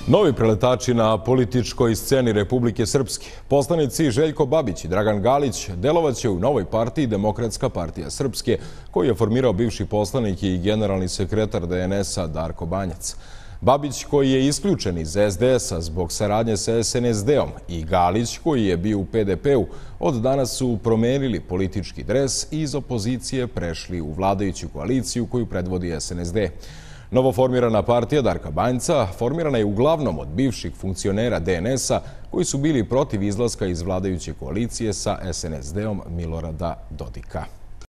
Novi preletači na političkoj sceni Republike Srpske. Poslanici Željko Babić i Dragan Galić delovaće u novoj partiji Demokratska partija Srpske, koju je formirao bivši poslanik i generalni sekretar DNS-a Darko Banjac. Babić, koji je isključen iz SDS-a zbog saradnje sa SNSD-om, i Galić, koji je bio u PDP-u, od danas su promenili politički dres i iz opozicije prešli u vladajuću koaliciju koju predvodi SNSD. Novoformirana partija Darka Banjca formirana je uglavnom od bivših funkcionera DNS-a koji su bili protiv izlaska iz vladajuće koalicije sa SNSD-om Milorada Dodika.